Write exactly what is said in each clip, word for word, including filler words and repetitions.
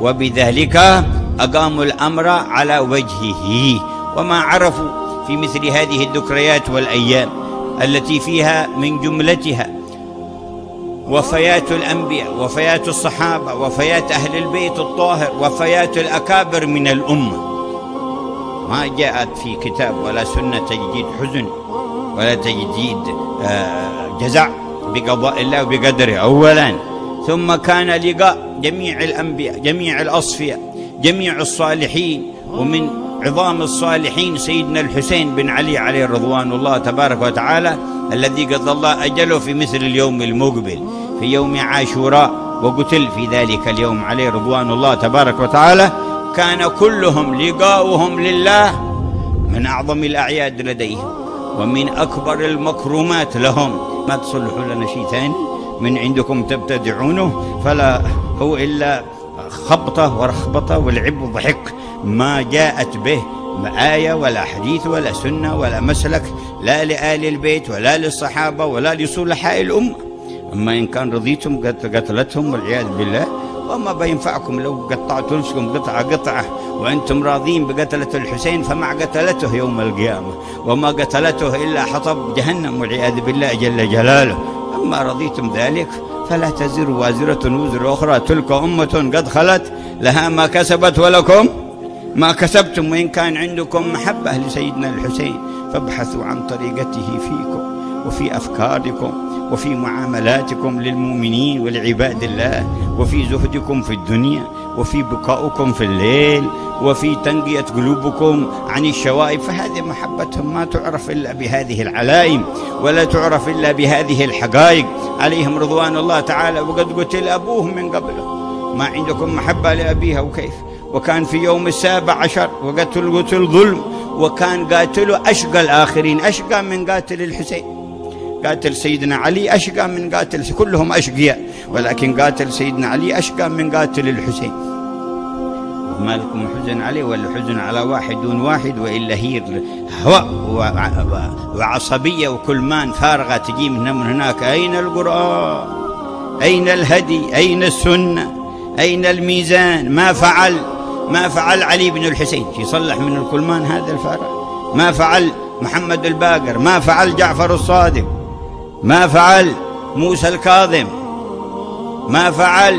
وبذلك أقاموا الأمر على وجهه. وما عرفوا في مثل هذه الذكريات والأيام التي فيها من جملتها وفيات الأنبياء، وفيات الصحابة، وفيات أهل البيت الطاهر، وفيات الأكابر من الأمة، ما جاءت في كتاب ولا سنة تجديد حزن ولا تجديد جزع بقضاء الله وبقدره أولا. ثم كان لقاء جميع الأنبياء، جميع الأصفياء، جميع الصالحين، ومن عظام الصالحين سيدنا الحسين بن علي عليه رضوان الله تبارك وتعالى، الذي قضى الله أجله في مثل اليوم المقبل في يوم عاشوراء، وقتل في ذلك اليوم عليه رضوان الله تبارك وتعالى. كان كلهم لقاؤهم لله من أعظم الأعياد لديهم ومن أكبر المكرمات لهم. ما تصلحوا لنا شيء ثاني من عندكم تبتدعونه، فلا هو إلا خبطة ورخبطة ولعب وضحك، ما جاءت به آية ولا حديث ولا سنة ولا مسلك، لا لآل البيت ولا للصحابة ولا لصلحاء الأمة. أما إن كان رضيتم قتلتهم والعياذ بالله، وما بينفعكم لو قطعتوا نفسكم قطعة قطعة وأنتم راضين بقتلة الحسين، فمع قتلته يوم القيامة، وما قتلته إلا حطب جهنم والعياذ بالله جل جلاله. أما رضيتم ذلك فلا تزر وازرة وزر أخرى، تلك أمة قد خلت لها ما كسبت ولكم ما كسبتم. وإن كان عندكم محبة لسيدنا الحسين فابحثوا عن طريقته فيكم وفي أفكاركم وفي معاملاتكم للمؤمنين ولعباد الله، وفي زهدكم في الدنيا، وفي بكاؤكم في الليل، وفي تنقية قلوبكم عن الشوائب. فهذه محبتهم ما تعرف إلا بهذه العلائم، ولا تعرف إلا بهذه الحقائق عليهم رضوان الله تعالى. وقد قتل أبوهم من قبله، ما عندكم محبة لأبيها وكيف؟ وكان في يوم السابع عشر وقتل قتل ظلم، وكان قاتله أشقى الآخرين، أشقى من قاتل الحسين. قاتل سيدنا علي أشقى من قاتل، كلهم أشقياء، ولكن قاتل سيدنا علي أشقى من قاتل الحسين. ما لكم حزن عليه ولا حزن على واحد دون واحد، وإلا هي هواء وعصبية وكلمان فارغة تجي من هنا من هناك. أين القرآن؟ أين الهدي؟ أين السنة؟ أين الميزان؟ ما فعل ما فعل علي بن الحسين يصلح من الكلمان هذا الفارغ، ما فعل محمد الباقر، ما فعل جعفر الصادق، ما فعل موسى الكاظم، ما فعل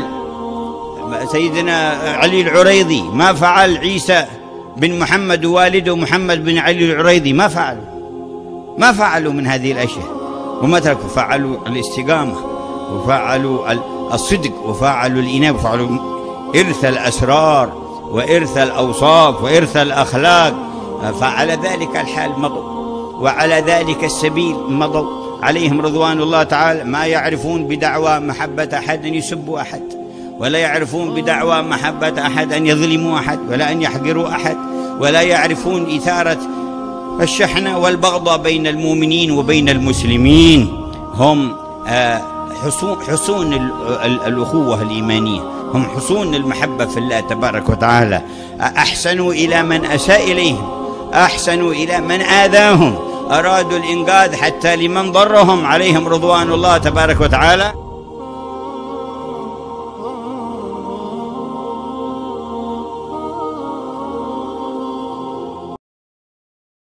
سيدنا علي العريضي، ما فعل عيسى بن محمد ووالده محمد بن علي العريضي، ما فعلوا ما فعلوا من هذه الأشياء. وما تركوا، فعلوا الاستقامة، وفعلوا الصدق، وفعلوا الإنابة، وفعلوا إرث الأسرار وإرث الأوصاف وإرث الأخلاق. فعلى ذلك الحال مضوا، وعلى ذلك السبيل مضوا عليهم رضوان الله تعالى. ما يعرفون بدعوى محبة أحد أن يسبوا أحد، ولا يعرفون بدعوى محبة أحد أن يظلموا أحد، ولا أن يحقروا أحد، ولا يعرفون إثارة الشحنة والبغضاء بين المؤمنين وبين المسلمين. هم حصون, حصون الأخوة الإيمانية، هم حصون المحبة في الله تبارك وتعالى. أحسنوا إلى من أساء إليهم، أحسنوا إلى من آذاهم، أرادوا الإنقاذ حتى لمن ضرهم عليهم رضوان الله تبارك وتعالى.